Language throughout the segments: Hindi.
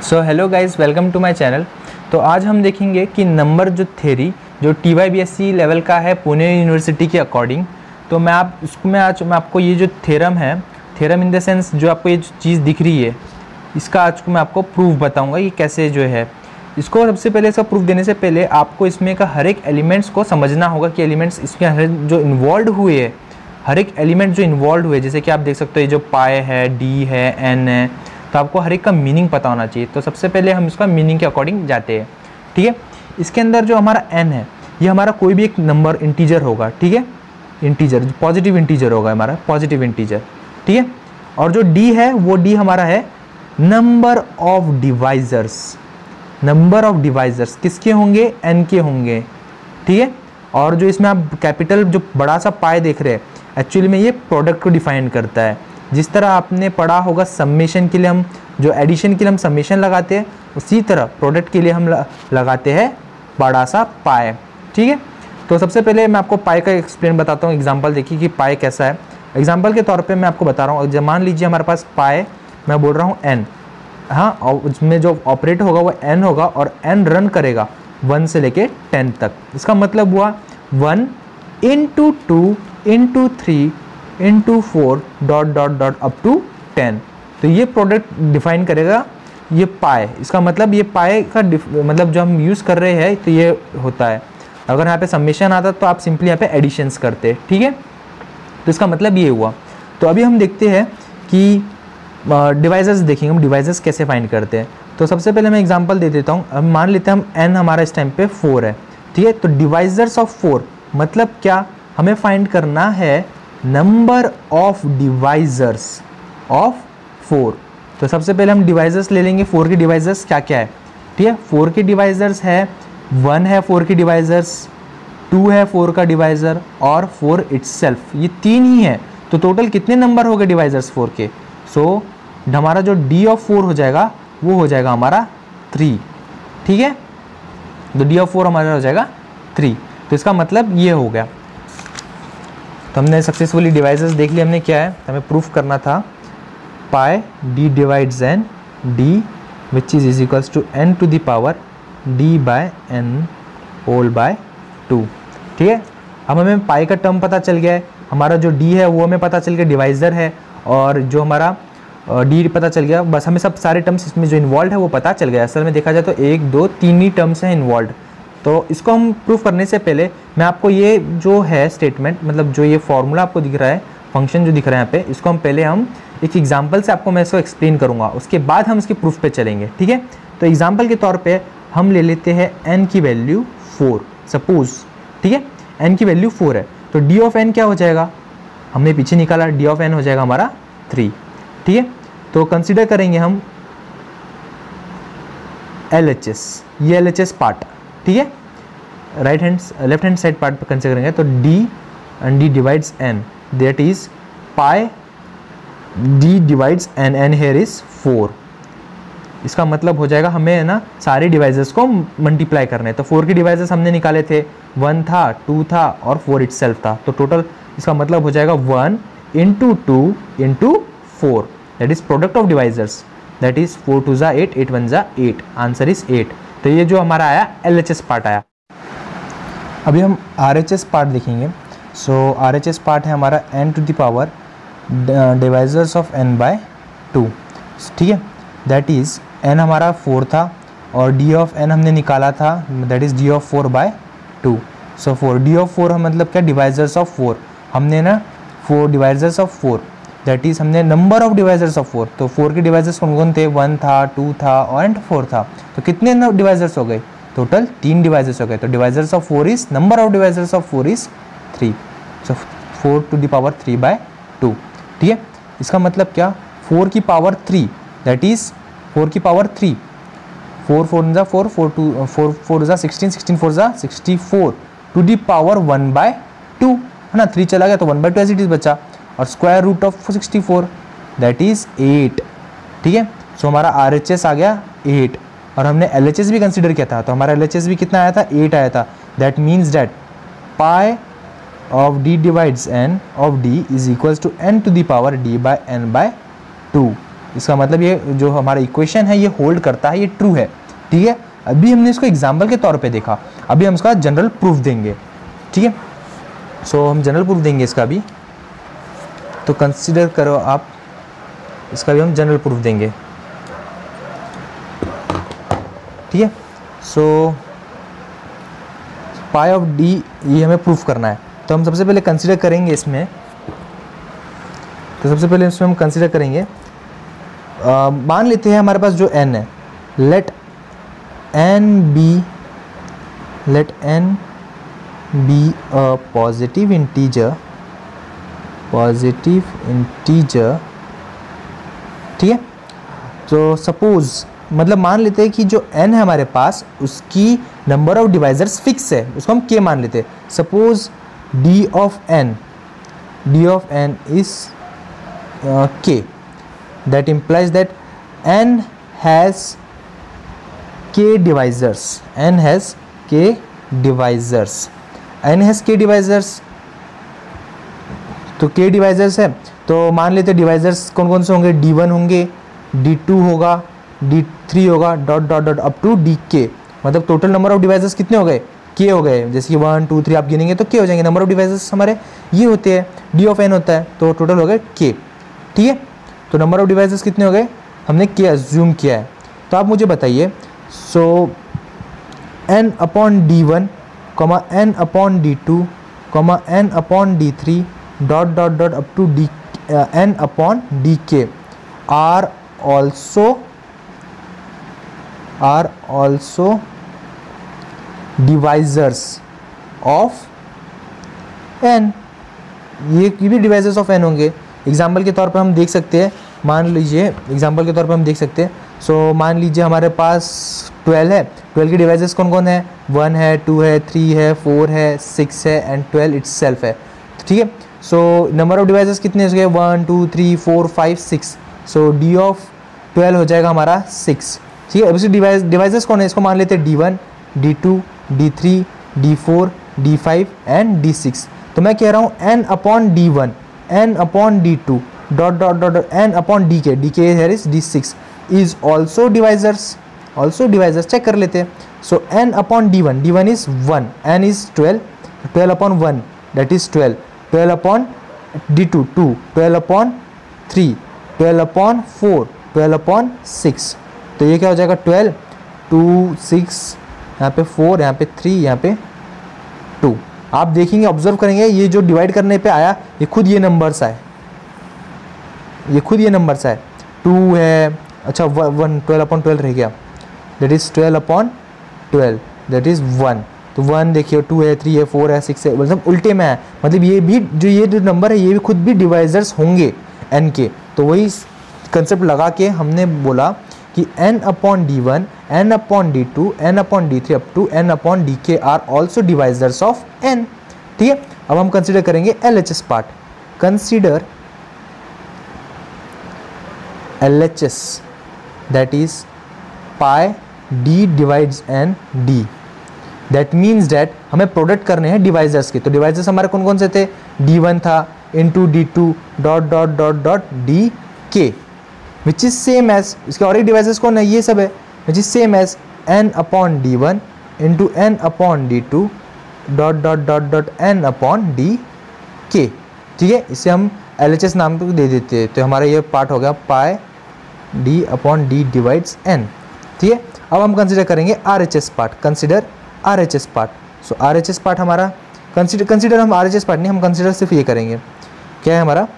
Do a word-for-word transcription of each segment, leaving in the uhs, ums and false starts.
So hello guys, welcome to my channel. तो आज हम देखेंगे कि नंबर जो थ्योरी जो T Y B S C level का है पुणे यूनिवर्सिटी के अकॉर्डिंग। तो मैं आप इसको मैं आज मैं आपको ये जो थ्योरम है, थ्योरम इन द सेंस जो आपको ये चीज़ दिख रही है, इसका आज को मैं आपको प्रूफ बताऊंगा कि कैसे जो है इसको। सबसे पहले इसका प्रूफ देने से पहले आपको इसमें का हर एक एलिमेंट्स को समझना होगा कि एलिमेंट्स इसमें हर जो इन्वॉल्व हुए है, हर एक एलिमेंट जो इन्वॉल्व हुए, जैसे कि आप देख सकते हो ये जो पाए है, डी है, एन है, तो आपको हर एक का मीनिंग पता होना चाहिए। तो सबसे पहले हम इसका मीनिंग के अकॉर्डिंग जाते हैं, ठीक है। इसके अंदर जो हमारा एन है, ये हमारा कोई भी एक नंबर इंटीजर होगा, ठीक है, इंटीजर पॉजिटिव इंटीजर होगा, हमारा पॉजिटिव इंटीजर, ठीक है। और जो डी है वो डी हमारा है number of divisors, number of divisors किसके होंगे, एन के होंगे, ठीक है। और जो इसमें आप कैपिटल जो बड़ा सा पाई देख रहे हैं, एक्चुअली में ये प्रोडक्ट को डिफाइन करता है। जिस तरह आपने पढ़ा होगा समेशन के लिए हम जो एडिशन के लिए हम समेशन लगाते हैं, उसी तरह प्रोडक्ट के लिए हम लगाते हैं बड़ा सा पाई, ठीक है। तो सबसे पहले मैं आपको पाई का एक्सप्लेन बताता हूँ, एग्जांपल देखिए कि पाई कैसा है। एग्जांपल के तौर पे मैं आपको बता रहा हूँ, जब मान लीजिए हमारे पास पाई, मैं बोल रहा हूँ एन, हाँ, और उसमें जो ऑपरेट होगा वो एन होगा और एन रन करेगा वन से लेके टेन तक। इसका मतलब हुआ one into two into three into four dot dot dot up to ten. तो ये प्रोडक्ट डिफाइन करेगा ये पाए। इसका मतलब ये पाए का मतलब जो हम यूज़ कर रहे हैं तो ये होता है। अगर यहाँ पे समेशन आता तो आप सिंपली यहाँ पे एडिशंस करते, ठीक है। तो इसका मतलब ये हुआ। तो अभी हम देखते हैं कि डिवाइजर्स देखेंगे, हम डिवाइजर्स कैसे फाइंड करते हैं। तो सबसे पहले मैं एग्जांपल दे देता हूँ। अब मान लेते हैं हम एन हमारा इस टाइम पे फोर है, ठीक है। तो डिवाइजर्स ऑफ फोर मतलब क्या, हमें फाइंड करना है number of divisors of four. तो सबसे पहले हम डिवाइजर्स ले लेंगे। फोर के डिवाइजर्स क्या क्या है, ठीक है। फोर के डिवाइजर्स है, वन है फोर के डिवाइजर्स, टू है फोर का डिवाइजर और फोर इटसेल्फ, ये तीन ही है। तो टोटल कितने नंबर हो गए डिवाइजर्स फोर के। सो so, हमारा जो डी ऑफ फोर हो जाएगा वो हो जाएगा हमारा थ्री, ठीक है। तो डी ऑफ फोर हमारा हो जाएगा थ्री। तो इसका मतलब ये हो गया। तो हमने सक्सेसफुली डिवाइसेस देख लिया। हमने क्या है, हमें प्रूफ करना था pi D divides N D which is is equals to N to the power D by N whole by two, ठीक है। अब हमें पाई का टर्म पता चल गया है, हमारा जो डी है वो हमें पता चल गया डिवाइजर है, और जो हमारा डी पता चल गया। बस हमें सब सारे टर्म्स इसमें जो इन्वॉल्व है वो पता चल गया। असल में देखा जाए तो एक दो तीन ही टर्म्स हैं इन्वॉल्व। तो इसको हम प्रूफ करने से पहले मैं आपको ये जो है स्टेटमेंट, मतलब जो ये फॉर्मूला आपको दिख रहा है, फंक्शन जो दिख रहा है यहाँ पे, इसको हम पहले हम एक एग्जांपल से आपको मैं इसको एक्सप्लेन करूँगा, उसके बाद हम इसके प्रूफ पे चलेंगे, ठीक है। तो एग्जांपल के तौर पे हम ले लेते हैं एन की वैल्यू फोर, सपोज, ठीक है। एन की वैल्यू फोर है, तो डी ऑफ एन क्या हो जाएगा, हमने पीछे निकाला, डी ऑफ एन हो जाएगा हमारा थ्री, ठीक है। तो कंसिडर करेंगे हम एल एच एस, ये एल एच एस पार्ट, ठीक है। Right hand left hand side part पर कंसिडर करेंगे तो D and D divides N, that is pi D divides N, N here is four. इसका मतलब हो जाएगा हमें है ना सारे डिवाइसेस को मल्टीप्लाई करने हैं। तो फोर के डिवाइसेस हमने निकाले थे, वन था, टू था और फोर इटसेल्फ था। तो टोटल इसका मतलब हो जाएगा one into two into four, that is product of divisors, that is four two जा एट, एट वन जा एट, आंसर इज एट। तो ये जो हमारा आया एल एच एस पार्ट आया। अभी हम आर एच एस पार्ट देखेंगे। So R H S part है हमारा N to the power divisors of N by two, ठीक है। दैट इज़ एन हमारा फोर था और डी ऑफ एन हमने निकाला था, that is D of four by two. So four D of four मतलब क्या, डिवाइजर्स ऑफ फोर। हमने ना four divisors of four, that is हमने number of divisors of four. तो फोर के डिवाइजर्स कौन कौन थे, वन था, टू था और एंड फोर था। तो कितने डिवाइजर्स हो गए, टोटल तीन डिवाइजर्स हो गए। तो divisors of four is, number of divisors of four is three. So four to the power three by two, ठीक है। इसका मतलब क्या, फोर की power three, that is four की पावर थ्री, फोर फोर जा four, four two four four जा सिक्सटीन, सिक्सटीन फोर जा sixty four to the power one by two, है ना। थ्री चला गया तो one by two as it is बचा, और square root of sixty four that is eight, ठीक है। सो हमारा आर एच एस आ गया एट, और हमने एल एच एस भी कंसिडर किया था, तो हमारा एल एच एस भी कितना आया था, एट आया था। That means that pi of D divides N of D is equals to N to the power D by N by two, इसका मतलब ये जो हमारा इक्वेशन है ये होल्ड करता है, ये ट्रू है, ठीक है। अभी हमने इसको एग्जाम्पल के तौर पे देखा, अभी हम इसका जनरल प्रूफ देंगे, ठीक है। सो so, हम जनरल प्रूफ देंगे इसका भी, तो कंसिडर करो आप, इसका भी हम जनरल प्रूफ देंगे, ठीक है। सो पाई ऑफ डी ये हमें प्रूफ करना है, तो हम सबसे पहले कंसिडर करेंगे इसमें, तो सबसे पहले इसमें हम कंसिडर करेंगे, uh, मान लेते हैं हमारे पास जो n है, let n be let n be a positive integer, positive integer, ठीक है। तो सपोज मतलब मान लेते हैं कि जो n है हमारे पास उसकी नंबर ऑफ डिवाइजर्स फिक्स है, उसको हम k मान लेते हैं। Suppose d of n, d of n is k, that implies that n has k divisors, n has k divisors, n has k divisors, तो k divisors है, तो मान लेते डिवाइजर्स कौन कौन से होंगे, डी वन होंगे, डी टू होगा, डी थ्री होगा, dot dot dot up to D K, मतलब टोटल नंबर ऑफ डिवाइजर्स कितने हो गए, के हो गए। जैसे कि वन टू थ्री आप गिनेंगे तो के हो जाएंगे, नंबर ऑफ डिवाइजर्स हमारे ये होते हैं, डी ऑफ एन होता है, तो टोटल हो गए के, ठीक है। तो नंबर ऑफ डिवाइसेस कितने हो गए, हमने के अज्यूम किया है। तो आप मुझे बताइए, so N upon D one comma N upon D two comma N upon D three dot dot dot up to D N upon D K are also are also divisors of N, ये भी डिवाइजर्स ऑफ एन होंगे। एग्जाम्पल के तौर पर हम देख सकते हैं, मान लीजिए एग्जाम्पल के तौर पर हम देख सकते हैं, सो so, मान लीजिए हमारे पास ट्वेल्व है, ट्वेल्व के डिवाइसेस कौन कौन है, वन है, टू है, थ्री है, फोर है, सिक्स है एंड ट्वेल्व इट्सेल्फ है, ठीक है। सो नंबर ऑफ डिवाइसेस कितने हो गए, one two three four five six, so D of twelve हो जाएगा हमारा सिक्स, ठीक है। अब इसके डिवाइस डिवाइसेस कौन है, इसको मान लेते हैं D one, D two, D three, D four, D five and D six. तो मैं कह रहा हूँ N upon D one, n upon d two dot dot dot dot n upon dk, dk here is d six is also divisors, also divisors, check कर लेते हैं। so n upon d one, d one is one, n is twelve, twelve upon one that is twelve, twelve upon d two two, twelve upon three, twelve upon four, twelve upon six, तो ये क्या हो जाएगा ट्वेल्व, टू, सिक्स, यहाँ पे फोर, यहाँ पे थ्री, यहाँ पे टू। आप देखेंगे, ऑब्जर्व करेंगे, ये जो डिवाइड करने पे आया ये खुद ये नंबर्स आए, ये खुद ये नंबर्स आए, टू है, अच्छा वन, ट्वेल्व अपॉन ट्वेल्व रह गया, that is twelve upon twelve, that is one, तो वन देखिए, टू है, थ्री है, फोर है, सिक्स है, मतलब उल्टे में है, मतलब ये भी जो ये जो नंबर है ये भी खुद भी डिवाइजर्स होंगे एन के। तो वही कंसेप्ट लगा के हमने बोला कि n upon D one, n upon D two, n upon D three up to n upon D K are also divisors of n, ठीक है। अब हम कंसीडर करेंगे L H S पार्ट, consider L H S that is pi d divides n d, that means that हमें प्रोडक्ट करने हैं डिवाइजर्स के। तो डिवाइजर्स हमारे कौन कौन से थे, डी वन था, into D two dot dot dot dot D K, which is same as, इसके और एक डिवाइसेस कौन है, ये सब है, which is same as n upon D one into N upon D two dot dot dot dot N upon D के, ठीक है। इसे हम एल एच एस नाम पे दे देते हैं, तो हमारा ये पार्ट हो गया pi D upon D divides N, ठीक है। अब हम कंसिडर करेंगे R H S part, consider R H S part. So R H S part हमारा कंसिडर कंसिडर हम आर एच एस पार्ट नहीं, हम कंसिडर सिर्फ ये करेंगे, क्या है हमारा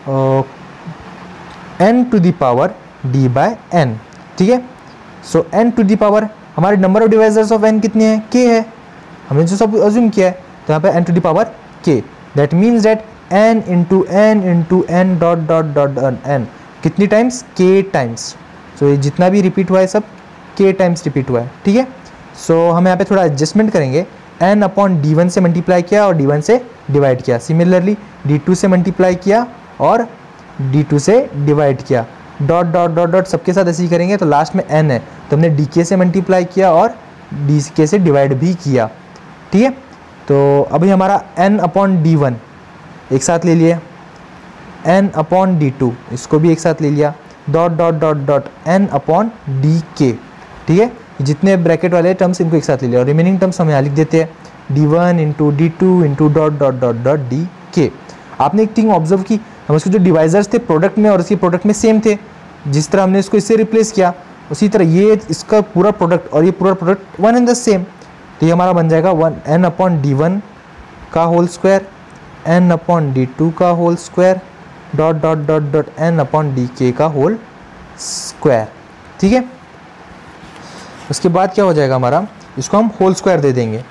n to the power d by n, ठीक है। So n to the power, हमारे number of divisors of n कितने हैं, k है, हमने जो सब अज्यूम किया है, तो यहाँ पे n to the power k, that means that n into N into N dot dot dot n, कितनी टाइम्स, k टाइम्स। सो ये जितना भी रिपीट हुआ है सब k टाइम्स रिपीट हुआ है, ठीक है। सो so, हम यहाँ पे थोड़ा एडजस्टमेंट करेंगे, n अपॉन डी वन से मल्टीप्लाई किया और डी वन से डिवाइड किया, सिमिलरली डी टू से मल्टीप्लाई किया और डी टू से डिवाइड किया, डॉट डॉट डॉट डॉट सबके साथ ऐसे ही करेंगे, तो लास्ट में n है, तो हमने डी के से मल्टीप्लाई किया और डी के से डिवाइड भी किया, ठीक है। तो अभी हमारा n अपॉन डी वन एक साथ ले लिया, n अपॉन डी टू इसको भी एक साथ ले लिया, dot dot dot dot N upon D के। ठीक है, जितने ब्रैकेट वाले टर्म्स इनको एक साथ ले लिया और रिमेनिंग टर्म्स हम यहाँ लिख देते हैं D one into D two into dot dot dot dot D K. आपने एक थिंग ऑब्जर्व की, हम उसके जो डिवाइजर्स थे प्रोडक्ट में और इसके प्रोडक्ट में सेम थे, जिस तरह हमने इसको इससे रिप्लेस किया उसी तरह ये इसका पूरा प्रोडक्ट और ये पूरा product one and the same. तो ये हमारा बन जाएगा one N upon D one का whole square N upon D two का whole square dot dot dot dot N upon D K का होल स्क्वायर। ठीक है, उसके बाद क्या हो जाएगा हमारा, इसको हम होल स्क्वायर दे देंगे।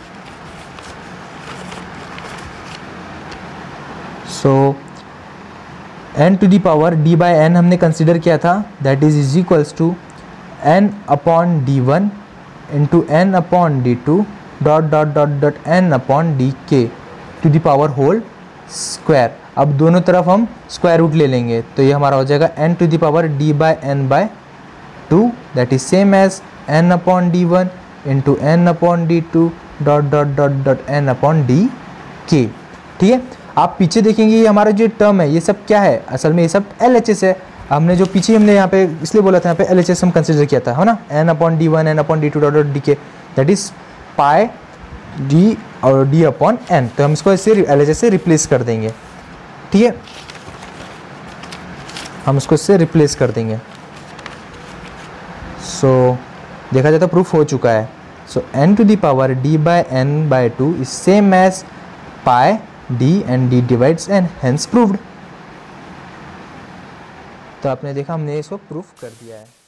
So n to the power d by n हमने कंसिडर किया था, that is is equals to n upon D one into N upon D two dot dot dot dot N upon D k to the power whole square. अब दोनों तरफ हम स्क्वायर रूट ले लेंगे, तो ये हमारा हो जाएगा n to the power d by n by two, that is same as n upon D one into N upon D two dot dot dot dot N upon D के। ठीक है, आप पीछे देखेंगे ये हमारा जो टर्म है ये सब क्या है, असल में ये सब एल एच एस है। हमने जो पीछे हमने यहाँ पे इसलिए बोला था यहाँ पे एल एच एस हम कंसिडर किया था, है ना, n upon D one N upon D two dot dot D k, that is pi d और डी अपॉन एन। तो हम इसको इससे एल एच एस से रिप्लेस कर देंगे। ठीक है, हम इसको इससे रिप्लेस कर देंगे। सो so, देखा जाए तो प्रूफ हो चुका है। So n to the power d by n by two is same as pi d and D divides n, hence proved. तो आपने देखा हमने इसको प्रूफ कर दिया है।